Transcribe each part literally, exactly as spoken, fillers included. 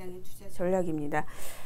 야당의 투자 전략입니다.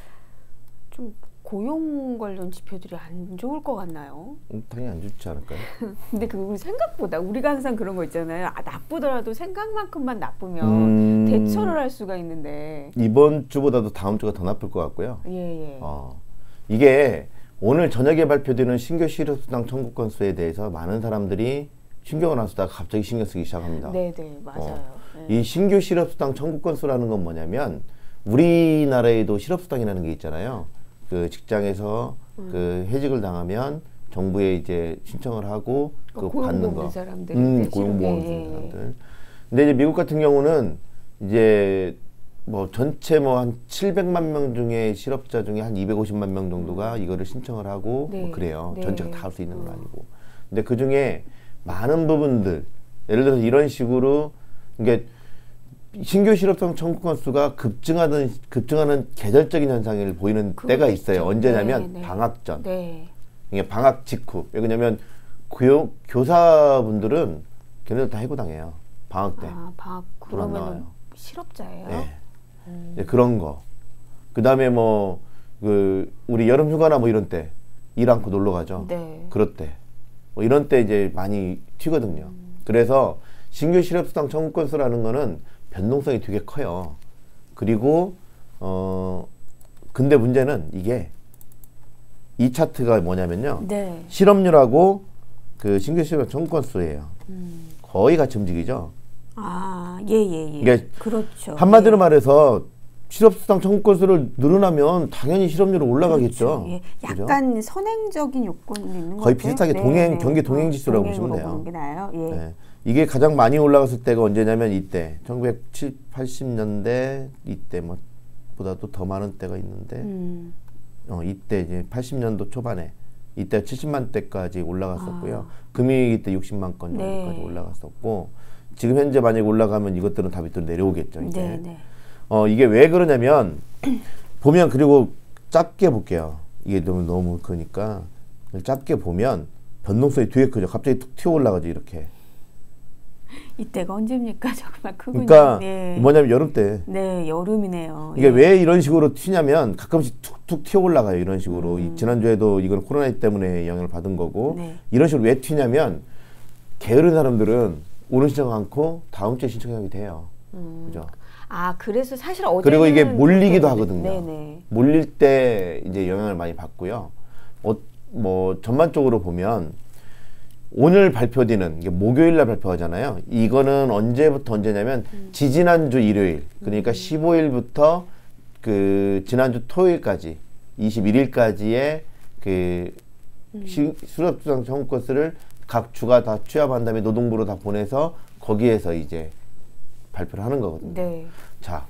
좀 고용 관련 지표들이 안 좋을 것 같나요? 음, 당연히 안 좋지 않을까요? 근데 그 생각보다 우리가 항상 그런 거 있잖아요. 아, 나쁘더라도 생각만큼만 나쁘면 음, 대처를 할 수가 있는데 이번 주보다도 다음 주가 더 나쁠 것 같고요. 예, 예. 어, 이게 오늘 저녁에 발표되는 신규 실업수당 청구 건수에 대해서 많은 사람들이 신경을 안 쓰다가 갑자기 신경 쓰기 시작합니다. 네, 네, 맞아요. 어, 네. 이 신규 실업수당 청구 건수라는 건 뭐냐면 우리나라에도 실업수당이라는 게 있잖아요. 그 직장에서 음. 그 해직을 당하면 정부에 이제 신청을 하고 그 받는 거. 사람들, 음, 고용보험 쓰는 사람들. 근데 이제 미국 같은 경우는 이제 뭐 전체 뭐 한 칠백만 명 중에 실업자 중에 한 이백오십만 명 정도가 이거를 신청을 하고 네. 뭐 그래요. 네. 전체가 다 할 수 있는 건 아니고. 근데 그 중에 많은 부분들, 예를 들어서 이런 식으로 이게 신규 실업수당 청구 건수가 급증하는 급증하는 계절적인 현상을 보이는 때가 있어요. 있죠. 언제냐면 네, 네. 방학 전. 네. 이게 방학 직후. 왜냐면 교육 교사분들은 걔네들 다 해고당해요. 방학 때. 아, 방학 그러면 실업자예요? 네. 음. 네, 그런 거. 그다음에 뭐 그 우리 여름 휴가나 뭐 이런 때 일 않고 놀러 가죠. 네. 그럴 때. 뭐 이런 때 이제 많이 튀거든요. 음. 그래서 신규 실업수당 청구 건수라는 거는 변동성이 되게 커요. 그리고 어 근데 문제는 이게 이 차트가 뭐냐면요. 네. 실업률하고 그 신규 실업 청구 건수예요. 음. 거의 같이 움직이죠. 아, 예, 예, 예. 그러니까 그렇죠. 한마디로 예. 말해서 실업수당 청구 건수를 늘어나면 당연히 실업률은 올라가겠죠. 그렇죠. 예. 약간 그죠? 선행적인 요건이 있는 거의 것 비슷하게 네, 동행 네. 경기 동행 어, 지수라고 보시면 돼요. 게 나아요. 예. 네. 이게 가장 많이 올라갔을 때가 언제냐면 이때 천구백칠십, 팔십 년대 이때 뭐 보다도 더 많은 때가 있는데 음. 어 이때 이제 팔십 년도 초반에 이때 칠십만 대까지 올라갔었고요. 아. 금융위기 때 육십만 건 정도까지 네. 올라갔었고 지금 현재 만약 올라가면 이것들은 다 밑으로 내려오겠죠. 이제. 네, 네. 어 이게 왜 그러냐면 보면 그리고 짧게 볼게요. 이게 너무 너무 크니까 짧게 보면 변동성이 되게 크죠. 갑자기 툭 튀어 올라가죠. 이렇게. 이때가 언제입니까? 정말 크군요. 그러니까 네. 뭐냐면 여름 때. 네, 여름이네요. 이게 예. 왜 이런 식으로 튀냐면 가끔씩 툭툭 튀어 올라가요. 이런 식으로. 음. 지난주에도 이건 코로나 때문에 영향을 받은 거고 네. 이런 식으로 왜 튀냐면 게으른 사람들은 오늘 신청 않고 다음 주에 신청하게 돼요. 음. 그죠? 아, 그래서 사실 어제 그리고 이게 몰리기도 하거든요. 네네. 몰릴 때 이제 영향을 많이 받고요. 어, 뭐 전반적으로 보면 오늘 발표되는 이게 목요일 날 발표하잖아요. 이거는 언제부터 언제냐면 음. 지지난주 일요일 그러니까 음. 십오 일부터 그 지난주 토요일까지 이십일 일까지의 그 음. 실업수당 청구 건수를 각 주가 다 취합한 다음에 노동부로 다 보내서 거기에서 이제 발표를 하는 거거든요. 네. 자,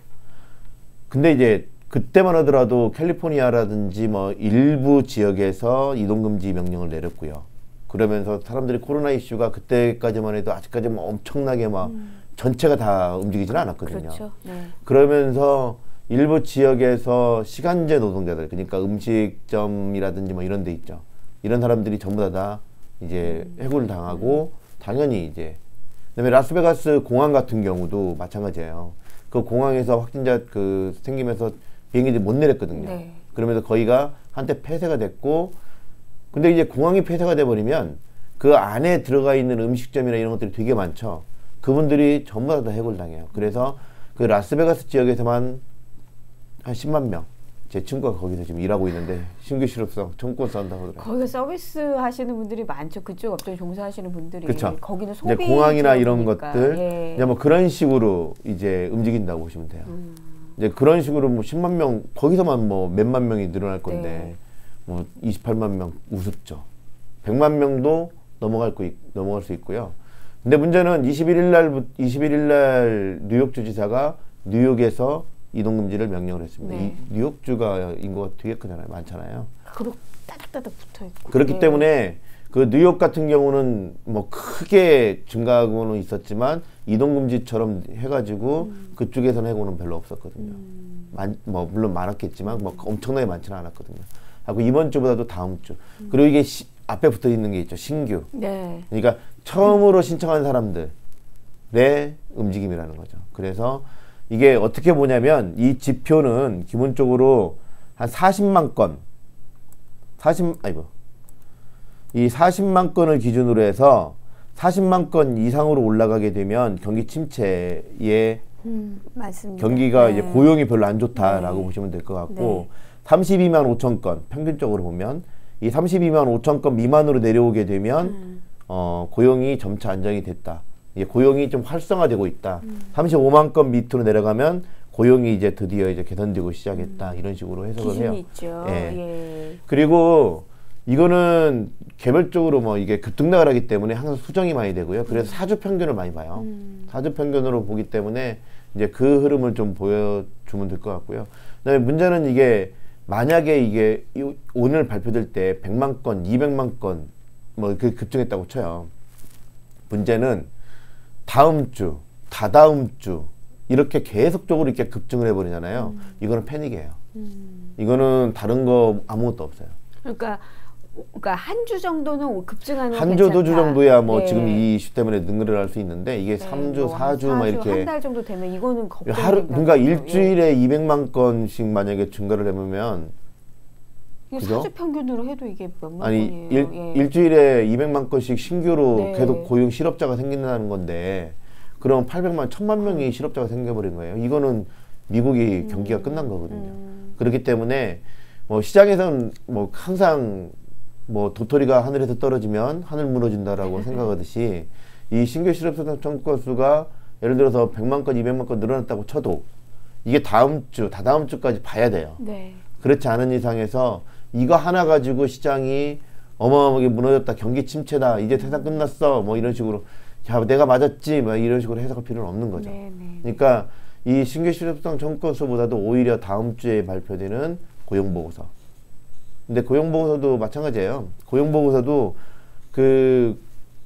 근데 이제 그때만 하더라도 캘리포니아라든지 뭐 일부 지역에서 이동금지 명령을 내렸고요. 그러면서 사람들이 코로나 이슈가 그때까지만 해도 아직까지 뭐 엄청나게 막 음. 전체가 다 움직이지는 않았거든요. 그렇죠. 네. 그러면서 일부 지역에서 시간제 노동자들, 그러니까 음식점이라든지 뭐 이런 데 있죠. 이런 사람들이 전부 다, 다 이제 음. 해고를 당하고 음. 당연히 이제 그다음에 라스베가스 공항 같은 경우도 마찬가지예요. 그 공항에서 확진자 그 생기면서 비행기들이 못 내렸거든요. 네. 그러면서 거기가 한때 폐쇄가 됐고, 근데 이제 공항이 폐쇄가 돼버리면 그 안에 들어가 있는 음식점이나 이런 것들이 되게 많죠. 그분들이 전부 다 해고를 당해요. 그래서 그 라스베가스 지역에서만 한 십만 명. 제 친구가 거기서 지금 일하고 있는데 신규 실업수당 청구 한다고 하더라고요. 거기서 서비스 하시는 분들이 많죠. 그쪽 업종에 종사하시는 분들이. 그쵸. 거기는 소비 이제 공항이나 이런 지역이니까. 것들 예. 이제 뭐 그런 식으로 이제 움직인다고 보시면 돼요. 음. 이제 그런 식으로 뭐 십만 명 거기서만 뭐 몇만 명이 늘어날 건데 네. 뭐 이십팔만 명 우습죠. 백만 명도 넘어갈 거 넘어갈 수 있고요. 근데 문제는 이십일 일 날 이십일 일 날 뉴욕 주지사가 뉴욕에서 이동금지를 명령을 했습니다. 네. 이 뉴욕주가 인구가 되게 크잖아요. 많잖아요. 그리고 따닥따닥 붙어 있고. 그렇기 네. 때문에 그 뉴욕 같은 경우는 뭐 크게 증가하고는 있었지만 이동금지처럼 해가지고 음. 그쪽에서는 해고는 별로 없었거든요. 음. 많, 뭐 물론 많았겠지만 뭐 엄청나게 많지는 않았거든요. 하고 이번 주보다도 다음 주. 음. 그리고 이게 시, 앞에 붙어 있는 게 있죠. 신규. 네. 그러니까 처음으로 신청한 사람들의 움직임이라는 거죠. 그래서 이게 어떻게 보냐면 이 지표는 기본적으로 한 사십만 건, 사십, 아이고, 이 사십만 건을 기준으로 해서 사십만 건 이상으로 올라가게 되면 경기 침체에 음, 맞습니다. 경기가 네. 이제 고용이 별로 안 좋다라고 네. 보시면 될 것 같고 네. 삼십이만 오천 건 평균적으로 보면 이 삼십이만 오천 건 미만으로 내려오게 되면 음. 어, 고용이 점차 안정이 됐다. 이제 고용이 좀 활성화되고 있다. 음. 삼십오만 건 밑으로 내려가면 고용이 이제 드디어 이제 개선되고 시작했다. 음. 이런 식으로 해석을 기준이 해요. 있죠. 예. 예. 그리고 이거는 개별적으로 뭐 이게 급등락을 하기 때문에 항상 수정이 많이 되고요. 그래서 사주 평균을 많이 봐요. 음. 사주 평균으로 보기 때문에 이제 그 흐름을 좀 보여주면 될 것 같고요. 그다음에 문제는 이게 만약에 이게 이- 오늘 발표될 때 백만 건, 이백만 건 뭐 그 급증했다고 쳐요. 문제는 다음 주, 다다음 주 이렇게 계속적으로 이렇게 급증을 해버리잖아요. 음. 이거는 패닉이에요. 음. 이거는 다른 거 아무것도 없어요. 그러니까 그러니까 한 주 정도는 급증하는 한 주, 두 주 정도야 뭐 네. 지금 이 이슈 때문에 능그를 수 있는데 이게 네, 삼 주, 뭐 사 주 막 이렇게 한 달 정도 되면 이거는 걱정이 하루 된다는 그러니까 거죠. 일주일에 이백만 건씩 만약에 증가를 해보면 예. 그죠? 사주 평균으로 해도 이게 몇만 아니 건이에요. 일, 예. 일주일에 이백만 건씩 신규로 네. 계속 고용 실업자가 생긴다는 건데 그럼 팔백만, 천만 명이 실업자가 생겨버린 거예요. 이거는 미국이 경기가 끝난 거거든요. 음. 그렇기 때문에 뭐 시장에서는 뭐 항상 뭐 도토리가 하늘에서 떨어지면 하늘 무너진다라고 생각하듯이 이 신규 실업자 청구 수가 예를 들어서 백만 건, 이백만 건 늘어났다고 쳐도 이게 다음 주, 다다음 주까지 봐야 돼요. 네. 그렇지 않은 이상에서 이거 하나 가지고 시장이 어마어마하게 무너졌다, 경기 침체다, 이제 세상 끝났어, 뭐 이런 식으로 야 내가 맞았지, 뭐 이런 식으로 해석할 필요는 없는 거죠. 네, 네. 그러니까 이 신규 실업자 청구 수보다도 오히려 다음 주에 발표되는 고용 보고서. 근데 고용 보고서도 마찬가지예요. 고용 보고서도 그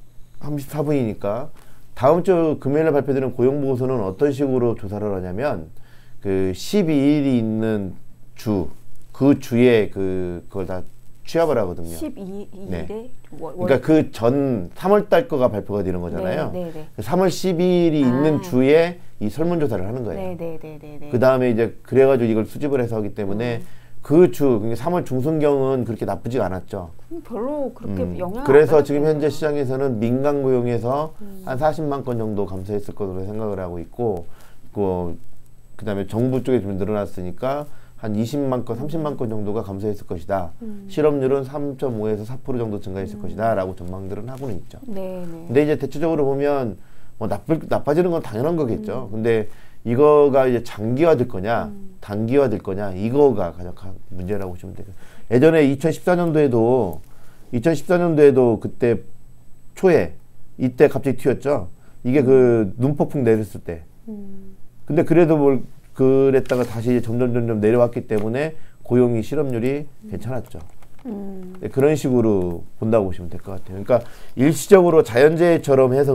삼십사 분이니까 다음 주 금요일에 발표되는 고용 보고서는 어떤 식으로 조사를 하냐면 그 십이 일이 있는 주, 그 주에 그 그걸 다 취합을 하거든요. 십이 일에 네. 월, 그러니까 그 전 삼월 달 거가 발표가 되는 거잖아요. 네, 네, 네. 삼월 십이일이 있는 아. 주에 이 설문조사를 하는 거예요. 네, 네, 네, 네, 네. 그 다음에 이제 그래가지고 이걸 수집을 해서 하기 때문에 음. 그 주, 그러니까 삼월 중순경은 그렇게 나쁘지가 않았죠. 음, 별로 그렇게 음, 영향. 그래서 지금 현재 시장에서는 민간 고용에서 음. 한 사십만 건 정도 감소했을 것으로 생각을 하고 있고, 그, 그 다음에 정부 쪽에 좀 늘어났으니까 한 이십만 건, 삼십만 건 정도가 감소했을 것이다. 음. 실업률은 삼 점 오에서 사 퍼센트 정도 증가했을 음. 것이다. 라고 전망들은 하고는 있죠. 네, 네. 근데 이제 대체적으로 보면 뭐 나쁠, 나빠지는 건 당연한 거겠죠. 근데 이거가 이제 장기화될 거냐, 음. 단기화될 거냐, 이거가 가장 큰 문제라고 보시면 돼요. 예전에 이천십사 년도에도, 이천십사 년도에도 그때 초에, 이때 갑자기 튀었죠. 이게 그 눈폭풍 내렸을 때. 음. 근데 그래도 뭘, 그랬다가 다시 점점 점점 내려왔기 때문에 고용이 실업률이 괜찮았죠. 음. 네, 그런 식으로 본다고 보시면 될 것 같아요. 그러니까 일시적으로 자연재해처럼 해서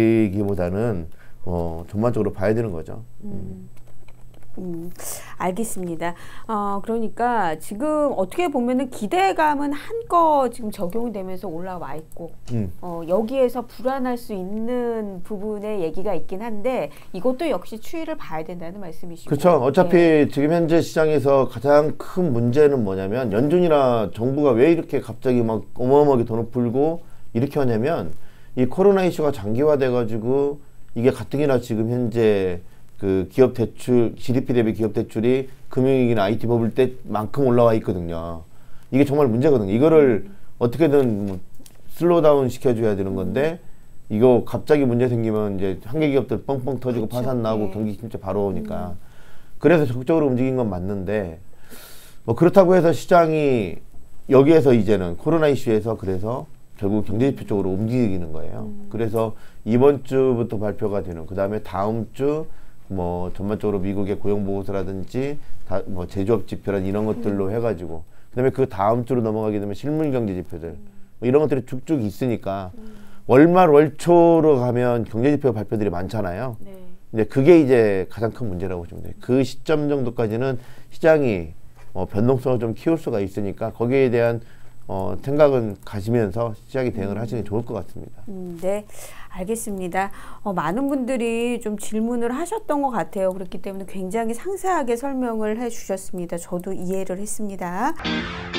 움직이기보다는 어, 전반적으로 봐야 되는 거죠. 음. 음, 알겠습니다. 어, 그러니까 지금 어떻게 보면은 기대감은 한껏 지금 적용이 되면서 올라와 있고, 음. 어, 여기에서 불안할 수 있는 부분의 얘기가 있긴 한데 이것도 역시 추이를 봐야 된다는 말씀이시고. 그렇죠. 어차피 네. 지금 현재 시장에서 가장 큰 문제는 뭐냐면 연준이나 정부가 왜 이렇게 갑자기 막 어마어마하게 돈을 풀고 이렇게 하냐면 이 코로나 이슈가 장기화돼 가지고 이게 가뜩이나 지금 현재 그 기업 대출, 지디피 대비 기업 대출이 금융위기나 아이티 버블 때만큼 올라와 있거든요. 이게 정말 문제거든요. 이거를 음. 어떻게든 뭐 슬로우 다운 시켜줘야 되는 건데 이거 갑자기 문제 생기면 이제 한계 기업들 뻥뻥 터지고 그렇죠. 파산 나고 네. 경기 침체 바로 오니까 그래서 적극적으로 움직인 건 맞는데 뭐 그렇다고 해서 시장이 여기에서 이제는 코로나 이슈에서 그래서 결국 경제지표 쪽으로 움직이는 거예요. 음. 그래서 이번 주부터 발표가 되는 그 다음에 다음 주 뭐 전반적으로 미국의 고용 보고서라든지 다 뭐 제조업 지표란 이런 것들로 음. 해가지고 그다음에 그 다음 주로 넘어가게 되면 실물 경제 지표들 뭐 이런 것들이 쭉쭉 있으니까 음. 월말 월초로 가면 경제 지표 발표들이 많잖아요. 네. 근데 그게 이제 가장 큰 문제라고 보시면 돼요. 그 시점 정도까지는 시장이 어, 변동성을 좀 키울 수가 있으니까 거기에 대한 어, 생각은 가시면서 시장에 대응을 하시는 게 좋을 것 같습니다. 음, 네, 알겠습니다. 어, 많은 분들이 좀 질문을 하셨던 것 같아요. 그렇기 때문에 굉장히 상세하게 설명을 해주셨습니다. 저도 이해를 했습니다.